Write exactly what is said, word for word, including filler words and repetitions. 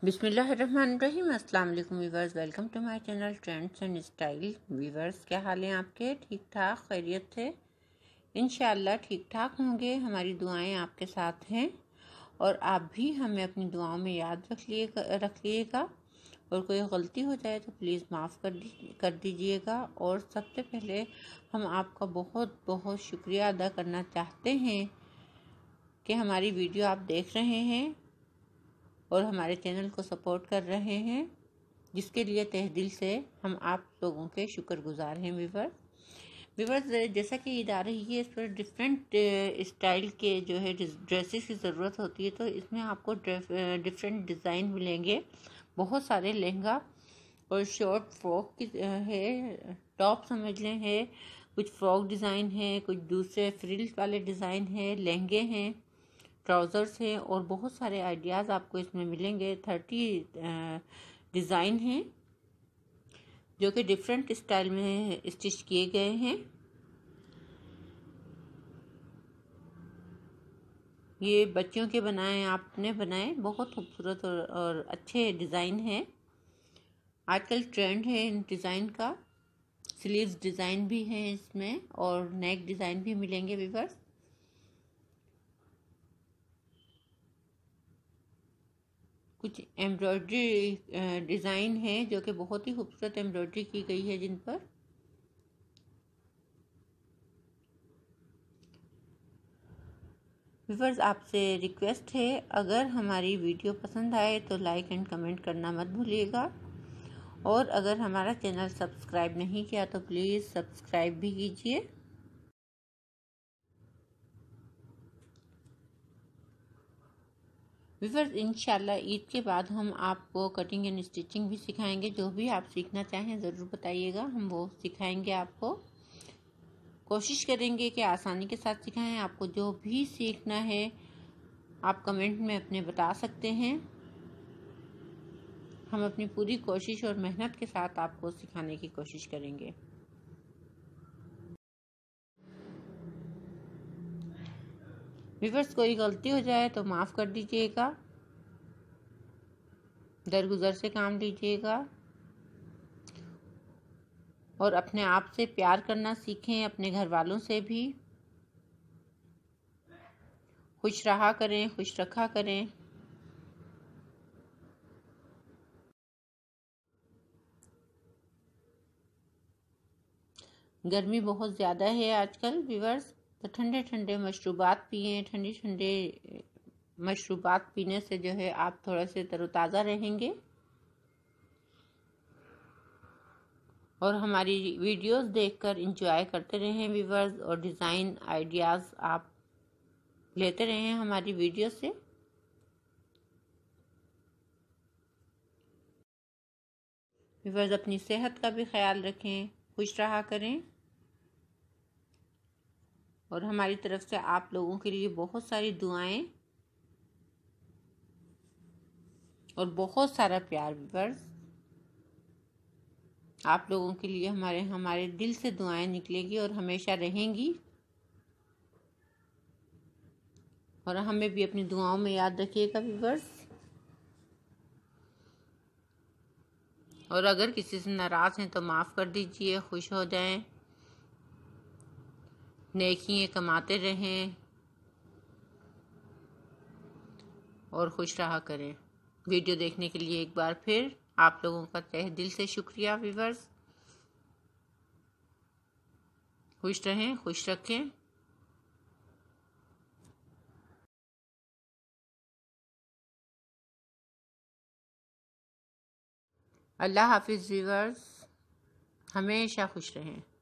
बिस्मिल्लाहिर्रहमानिर्रहीम। अस्सलाम वालेकुम viewers, welcome to my channel trends and style. Viewers, क्या हाल है आपके? ठीक ठाक खैरियत से? इंशाअल्लाह ठीक ठाक होंगे। हमारी दुआएं आपके साथ हैं और आप भी हमें अपनी दुआओं में याद रख लिए रख लिएगा। और कोई गलती हो जाए तो प्लीज़ माफ़ कर दी कर दीजिएगा। और सबसे पहले हम आपका बहुत बहुत शुक्रिया अदा करना चाहते हैं कि हमारी वीडियो आप देख रहे हैं और हमारे चैनल को सपोर्ट कर रहे हैं, जिसके लिए तहे दिल से हम आप लोगों के शुक्रगुजार हैं। व्यूवर व्यूवर्स जैसा कि ईद आ रही है, इस पर डिफरेंट स्टाइल के जो है ड्रेसेस की ज़रूरत होती है, तो इसमें आपको डिफरेंट डिज़ाइन मिलेंगे। बहुत सारे लहंगा और शॉर्ट फ्रॉक की है, टॉप समझ लें है, कुछ फ्रॉक डिज़ाइन है, कुछ दूसरे फ्रिल्स वाले डिज़ाइन है, लहंगे हैं, ट्राउज़र्स हैं और बहुत सारे आइडियाज़ आपको इसमें मिलेंगे। थर्टी डिज़ाइन हैं जो कि डिफरेंट स्टाइल में स्टिच किए गए हैं। ये बच्चियों के बनाए, आपने बनाए, बहुत खूबसूरत और, और अच्छे डिज़ाइन हैं। आजकल ट्रेंड है इन डिज़ाइन का। स्लीव्स डिज़ाइन भी हैं इसमें और नेक डिज़ाइन भी मिलेंगे व्यूअर्स। कुछ एम्ब्रॉयडरी डिज़ाइन है जो कि बहुत ही खूबसूरत एम्ब्रॉयडरी की गई है जिन पर। व्यूअर्स, आपसे रिक्वेस्ट है, अगर हमारी वीडियो पसंद आए तो लाइक एंड कमेंट करना मत भूलिएगा। और अगर हमारा चैनल सब्सक्राइब नहीं किया तो प्लीज़ सब्सक्राइब भी कीजिए। व्यूअर्स, इंशाल्लाह ईद के बाद हम आपको कटिंग एंड स्टिचिंग भी सिखाएंगे। जो भी आप सीखना चाहें ज़रूर बताइएगा, हम वो सिखाएंगे आपको। कोशिश करेंगे कि आसानी के साथ सिखाएं। आपको जो भी सीखना है आप कमेंट में अपने बता सकते हैं। हम अपनी पूरी कोशिश और मेहनत के साथ आपको सिखाने की कोशिश करेंगे। व्यूअर्स, कोई गलती हो जाए तो माफ़ कर दीजिएगा, दरगुजर से काम लीजिएगा और अपने आप से प्यार करना सीखें, अपने घर वालों से भी। खुश रहा करें, खुश रखा करें। गर्मी बहुत ज़्यादा है आजकल व्यूअर्स, तो ठंडे ठंडे मशरूबात पिएं। ठंडे ठंडे मशरूबात पीने से जो है आप थोड़ा से तरोताज़ा रहेंगे। और हमारी वीडियोस देखकर एंजॉय करते रहें व्यूअर्स, और डिज़ाइन आइडियाज़ आप लेते रहें हमारी वीडियो से। व्यूअर्स, अपनी सेहत का भी ख्याल रखें, खुश रहा करें। और हमारी तरफ से आप लोगों के लिए बहुत सारी दुआएं और बहुत सारा प्यार। व्यूअर्स, आप लोगों के लिए हमारे हमारे दिल से दुआएं निकलेगी और हमेशा रहेंगी। और हमें भी अपनी दुआओं में याद रखिएगा व्यूअर्स। और अगर किसी से नाराज़ हैं तो माफ़ कर दीजिए, खुश हो जाएं, नेकियां कमाते रहें और खुश रहा करें। वीडियो देखने के लिए एक बार फिर आप लोगों का तहे दिल से शुक्रिया व्यूअर्स। खुश रहें, खुश रखें। अल्लाह हाफिज़ व्यूअर्स, हमेशा खुश रहें।